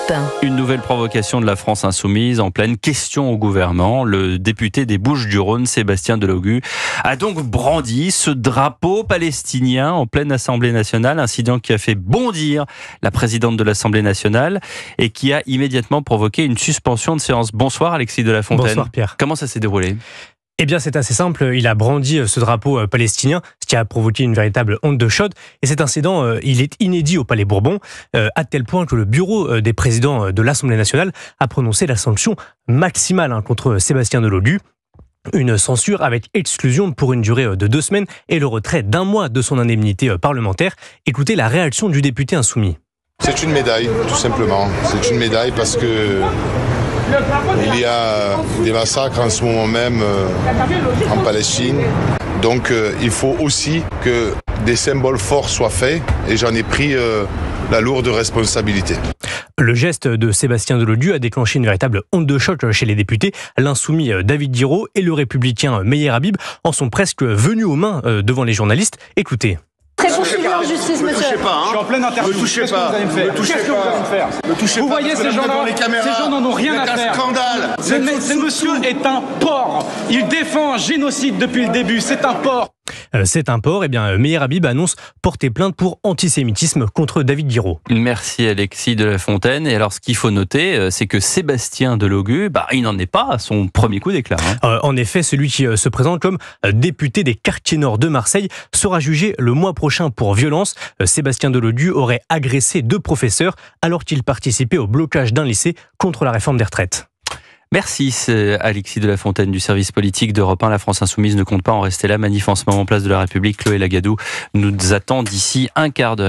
1. Une nouvelle provocation de la France insoumise en pleine question au gouvernement. Le député des Bouches-du-Rhône, Sébastien Delogu, a donc brandi ce drapeau palestinien en pleine Assemblée nationale, incident qui a fait bondir la présidente de l'Assemblée nationale et qui a immédiatement provoqué une suspension de séance. Bonsoir Alexis de la Fontaine. Bonsoir Pierre. Comment ça s'est déroulé ? Eh bien, c'est assez simple. Il a brandi ce drapeau palestinien, ce qui a provoqué une véritable onde de choc. Et cet incident, il est inédit au Palais Bourbon, à tel point que le bureau des présidents de l'Assemblée nationale a prononcé la sanction maximale contre Sébastien Delogu. Une censure avec exclusion pour une durée de 2 semaines et le retrait d'1 mois de son indemnité parlementaire. Écoutez la réaction du député insoumis. C'est une médaille, tout simplement. C'est une médaille parce que il y a des massacres en ce moment même en Palestine. Donc il faut aussi que des symboles forts soient faits et j'en ai pris la lourde responsabilité. Le geste de Sébastien Delogu a déclenché une véritable onde de choc chez les députés. L'insoumis David Guiraud et le républicain Meyer Habib en sont presque venus aux mains devant les journalistes. Écoutez. Très poursuivi en justice, monsieur. Ne touchez pas, hein. Je suis en pleine interview. Ne touchez pas. Qu'est-ce que vous allez me faire ? Vous voyez ces gens-là ? Ces gens n'en ont rien à faire. Scandale. Ce monsieur est un porc. Il défend un génocide depuis le début. C'est un porc. C'est un porc. Eh bien, Meyer Habib annonce porter plainte pour antisémitisme contre David Guiraud. Merci Alexis de la Fontaine. Et alors, ce qu'il faut noter, c'est que Sébastien Delogu, il n'en est pas à son premier coup d'éclat. En effet, celui qui se présente comme député des quartiers nord de Marseille sera jugé le mois prochain pour violence. Sébastien Delogu aurait agressé 2 professeurs alors qu'il participait au blocage d'un lycée contre la réforme des retraites. Merci, c'est Alexis de la Fontaine du service politique d'Europe 1. La France insoumise ne compte pas en rester là. Manif en ce moment, place de la République. Chloé Lagadou nous attend d'ici un quart d'heure.